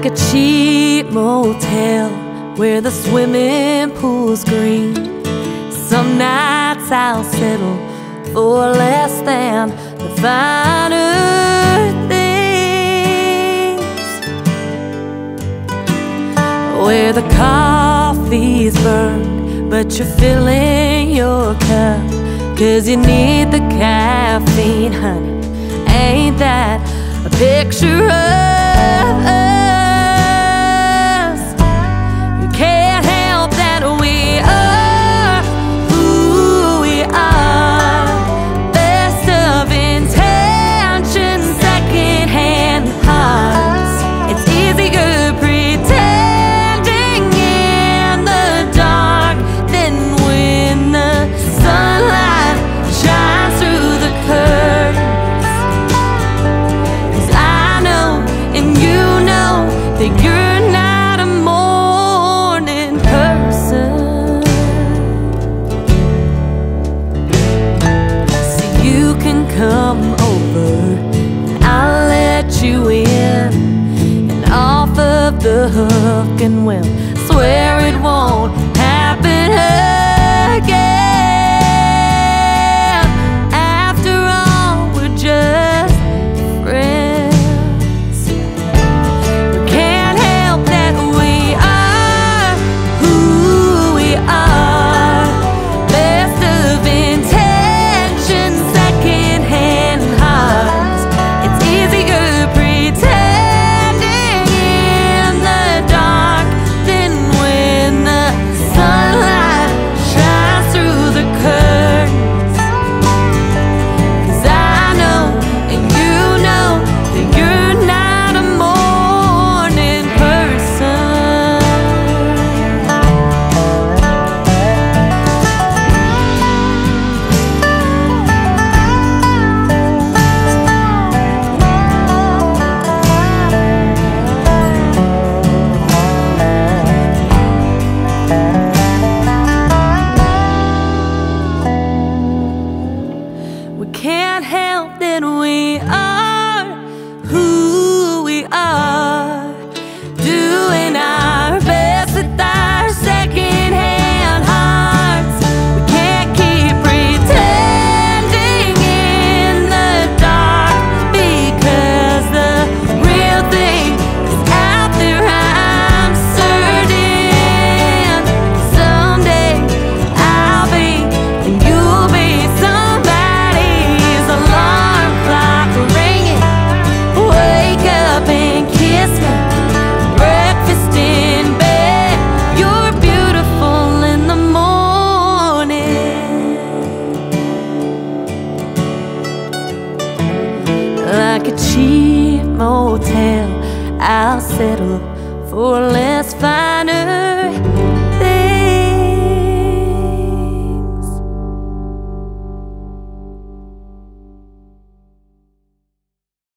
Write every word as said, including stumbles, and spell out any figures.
a cheap motel where the swimming pool's green. Some nights I'll settle for less than the finer things, where the coffee's burned but you're filling your cup 'cause you need the caffeine, honey. Ain't that a picture of us? You can't help that we are who we are. Best of intentions, second-hand hearts. It's easier pretending in the dark than when the sunlight shines through the curtains. That you're not a morning person, so you can come over and I'll let you in, and off of the hook, and we'll swear it won't happen again. After all, we're just friends. Can't help that we are who we are, doing our best with our second-hand hearts. We can't keep pretending in the dark, because the real thing is out there, I'm certain. Someday I'll be and you'll be somebody. Alarm clock ringing, wake up and kiss me. Breakfast in bed, you're beautiful in the morning. Like a cheap motel, I'll settle for less finer